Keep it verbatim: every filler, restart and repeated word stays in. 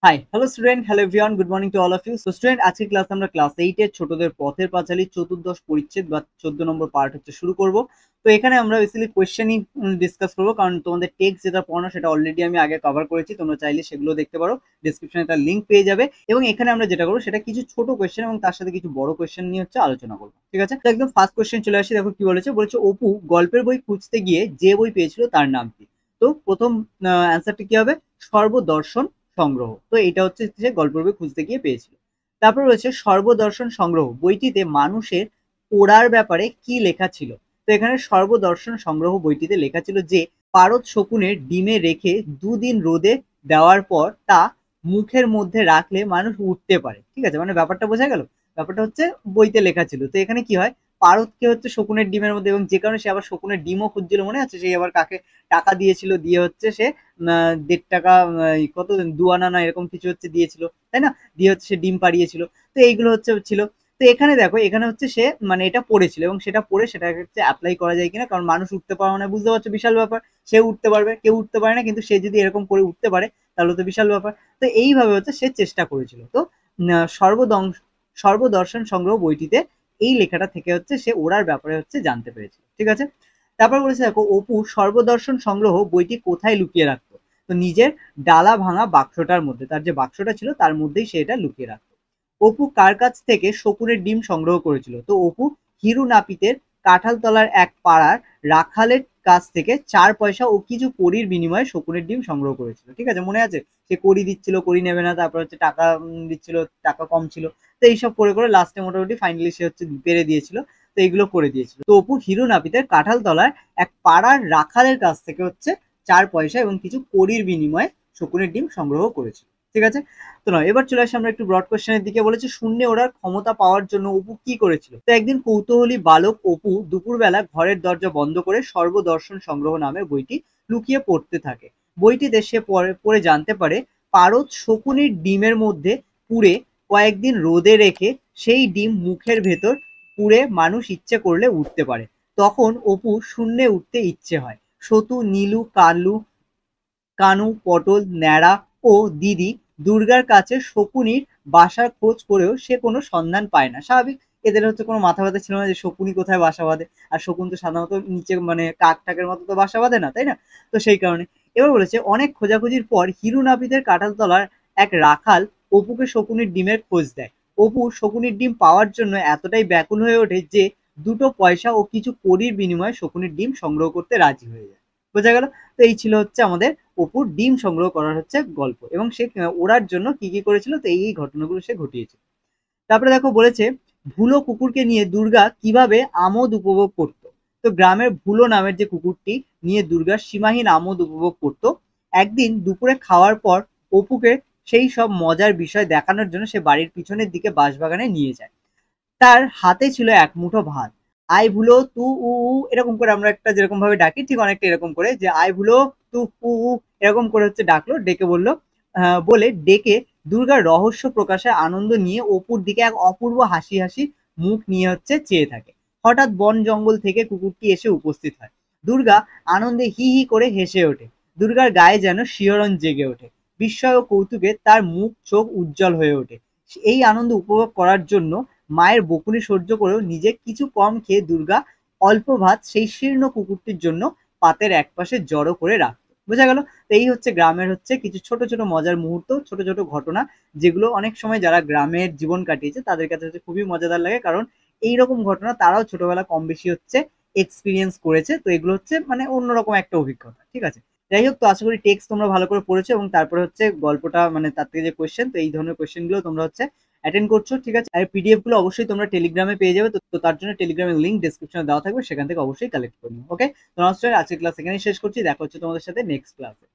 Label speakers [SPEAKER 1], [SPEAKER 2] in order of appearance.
[SPEAKER 1] High hello student, hello everyone, good morning to all of you. So student, আজকের class আমরা class eight এর ছোটদের পথের পাঁচালী চতুর্দশ পরিচ্ছেদ বা চোদ্দ নম্বর পার্ট হচ্ছে শুরু করব। তো এখানে আমরা বেসিক্যালি কোয়েশ্চেনই ডিসকাস করবো, কারণ তোমাদের টেক্সট যেটা পড়ানো সেটা অলরেডি আমি আগে কভার করেছি, তোমরা চাইলে সেগুলো দেখতে পারো, ডিসক্রিপশনে তার লিঙ্ক পেয়ে যাবে। এবং এখানে আমরা যেটা করবো সেটা কিছু ছোট কোয়েশ্চেন এবং তার সাথে কিছু বড় কোয়েশ্চেন নিয়ে হচ্ছে আলোচনা করবো, ঠিক আছে? তো একদম ফার্স্ট কোয়েশ্চেন চলে আসি, দেখো কি বলেছে। বলেছে অপু গল্পের বই খুঁজতে গিয়ে যে বই পেয়েছিল তার নাম কি? তো প্রথম অ্যান্সারটি কি হবে? সর্বদর্শন সংগ্রহ। তো এটা হচ্ছে সে গল্পের বই খুঁজতে গিয়ে পেয়েছিল। তারপর রয়েছে সর্বদর্শন সংগ্রহ বইটিতে মানুষের পোড়ার ব্যাপারে কি লেখা ছিল? তো এখানে সর্বদর্শন সংগ্রহ বইটিতে লেখা ছিল যে পারদ শকুনের ডিমে রেখে দুদিন রোদে দেওয়ার পর তা মুখের মধ্যে রাখলে মানুষ উঠতে পারে। ঠিক আছে, মানে ব্যাপারটা বোঝা গেল। ব্যাপারটা হচ্ছে বইতে লেখা ছিল। তো এখানে কি হয়, পারদকে হচ্ছে শকুনের ডিমের মধ্যে, এবং যে কারণে সে আবার শকুনের ডিমও খুঁজছিল, মনে আছে? সেই আবার কাকে টাকা দিয়েছিল, দিয়ে হচ্ছে সে দেড় টাকা কত দু আনা না এরকম কিছু হচ্ছে দিয়েছিল, তাই না? দিয়ে হচ্ছে সে ডিম পাড়িয়েছিল। তো এইগুলো হচ্ছে ছিল। তো এখানে দেখো, এখানে হচ্ছে সে মানে এটা পড়েছিল এবং সেটা পড়ে সেটা হচ্ছে অ্যাপ্লাই করা যায় কিনা, কারণ মানুষ উঠতে পারে মানে বুঝতে পারছো বিশাল ব্যাপার। সে উঠতে পারবে, কেউ উঠতে পারে না, কিন্তু সে যদি এরকম করে উঠতে পারে তাহলে তো বিশাল ব্যাপার। তো এইভাবে হচ্ছে সে চেষ্টা করেছিল। তো সর্বদংশ সর্বদর্শন সংগ্রহ বইটিতে এই লেখাটা থেকে হচ্ছে সে ওড়ার ব্যাপারে হচ্ছে জানতে পেরেছিল, ঠিক আছে? তারপর বলেছে দেখো, অপু সর্বদর্শন সংগ্রহ বইটি কোথায় লুকিয়ে রাখতো? তো নিজের ডালা ভাঙা বাক্সটার মধ্যে, তার যে বাক্সটা ছিল তার মধ্যেই সে এটা লুকিয়ে রাখতো। অপু কার কাছ থেকে শকুনের ডিম সংগ্রহ করেছিল? তো অপু হিরু নাপিতের কাঁঠালতলার এক পাড়ার রাখালের কাছ থেকে চার পয়সা ও কিছু কড়ির বিনিময়ে শকুনের ডিম সংগ্রহ করেছিল, ঠিক আছে? মনে আছে, সে কড়ি দিচ্ছিল, কড়ি নেবে না, তারপর হচ্ছে টাকা দিচ্ছিল, টাকা কম ছিল। তো এইসব করে করে লাস্টে মোটামুটি ফাইনালি সে হচ্ছে পেরে দিয়েছিল। তো এইগুলো করে দিয়েছিল। তো অপু হিরু নাপিতের কাঁঠালতলার এক পাড়ার রাখালের কাছ থেকে হচ্ছে চার পয়সা এবং কিছু কড়ির বিনিময়ে শকুনের ডিম সংগ্রহ করেছিল, ঠিক আছে? তো নয়, এবার চলে আসি আমরা একটু ব্রড কোশ্চেনের দিকে। বলেছে শূন্যে ওড়ার ক্ষমতা পাওয়ার জন্য অপু কি করেছিল? তো একদিন কৌতূহলী বালক অপু দুপুরবেলা ঘরের দরজা বন্ধ করে সর্বদর্শন সংগ্রহ নামের বইটি লুকিয়ে পড়তে থাকে। বইটিতে সে পড়ে পড়ে জানতে পারে পারদ শকুনির ডিমের মধ্যে পুড়ে কয়েকদিন রোদে রেখে সেই ডিম মুখের ভেতর পুড়ে মানুষ ইচ্ছে করলে উঠতে পারে। তখন অপু শূন্যে উঠতে ইচ্ছে হয়। সতু, নীলু, কালু, কানু, পটল, ন্যাড়া ও দিদি দুর্গার কাছে শকুনির বাসার খোঁজ করেও সে কোনো সন্ধান পায় না। স্বাভাবিক, এদের হচ্ছে কোনো মাথা ব্যথা ছিল না যে শকুনি কোথায় বাসা বাঁধে। আর শকুন তো সাধারণত নিচে মানে কাক টাকের মতো তো বাসা বাঁধে না, তাই না? তো সেই কারণে এবার বলেছে অনেক খোঁজাখুঁজির পর হিরু নাপিতের কাঁঠালতলার এক রাখাল অপুকে শকুনির ডিমের খোঁজ দেয়। অপু শকুনির ডিম পাওয়ার জন্য এতটাই ব্যাকুল হয়ে ওঠে যে দুটো পয়সা ও কিছু কড়ির বিনিময়ে শকুনির ডিম সংগ্রহ করতে রাজি হয়ে যায়। বোঝা গেল? তো এই ছিল হচ্ছে আমাদের অপুর ডিম সংগ্রহ করার হচ্ছে গল্প, এবং সে ওড়ার জন্য কি কি করেছিল, তো এই ঘটনাগুলো সে ঘটিয়েছে। তারপরে দেখো বলেছে ভুলো কুকুরকে নিয়ে দুর্গা কিভাবে আমোদ উপভোগ করত? তো গ্রামের ভুলো নামের যে কুকুরটি নিয়ে দুর্গা সীমাহীন আমোদ উপভোগ করত। একদিন দুপুরে খাওয়ার পর অপুকে সেই সব মজার বিষয় দেখানোর জন্য সে বাড়ির পিছনের দিকে বাঁশবাগানে নিয়ে যায়। তার হাতে ছিল এক মুঠো ভাত। আই ভুলো তু উ উ এরকম করে আমরা একটা যেরকম ভাবে ডাকি, ঠিক অনেকটা এরকম করে যে আই ভুলো তু উ উ এরকম করে হচ্ছে ডাকলো, ডেকে বললো আহ, বলে ডেকে দুর্গার রহস্য প্রকাশে আনন্দ নিয়ে অপুর দিকে এক অপূর্ব হাসি হাসি মুখ নিয়ে হচ্ছে চেয়ে থাকে। হঠাৎ বন জঙ্গল থেকে কুকুরটি এসে উপস্থিত হয়। দুর্গা আনন্দে হি হি করে হেসে ওঠে। দুর্গার গায়ে যেন শিহরণ জেগে ওঠে। বিস্ময় ও কৌতুকে তার মুখ চোখ উজ্জ্বল হয়ে ওঠে। এই আনন্দ উপভোগ করার জন্য মায়ের বকুনি সহ্য করেও নিজে কিছু কম খেয়ে দুর্গা অল্প ভাত সেই শীর্ণ কুকুরটির জন্য পাতের একপাশে জড়ো করে রাখতো। বোঝা গেল? তো এই হচ্ছে গ্রামের হচ্ছে কিছু ছোট ছোট মজার মুহূর্ত, ছোট ছোট ঘটনা, যেগুলো অনেক সময় যারা গ্রামের জীবন কাটিয়েছে তাদের কাছে হচ্ছে খুবই মজাদার লাগে, কারণ এইরকম ঘটনা তারাও ছোটবেলা কম বেশি হচ্ছে এক্সপিরিয়েন্স করেছে। তো এগুলো হচ্ছে মানে অন্যরকম একটা অভিজ্ঞতা, ঠিক আছে? যাই হোক, তো আশা করি টেক্সট তোমরা ভালো করে পড়েছো এবং তারপরে হচ্ছে গল্পটা মানে তার থেকে যে কোয়েশ্চেন, তো এই ধরনের কোয়েশ্চেন গুলো তোমরা হচ্ছে অ্যাটেন্ড করছো, ঠিক আছে? আর পিডিএফ গুলো অবশ্যই তোমরা টেলিগ্রামে পেয়ে যাবে। তো তো তার জন্য টেলিগ্রামের লিঙ্ক ডেসক্রিপশনে দেওয়া থাকবে, সেখান থেকে অবশ্যই কালেক্ট করে নিও। ওকে, তো আজকের ক্লাস এখানেই শেষ করছি। দেখা হচ্ছে তোমাদের সাথে নেক্সট ক্লাসে।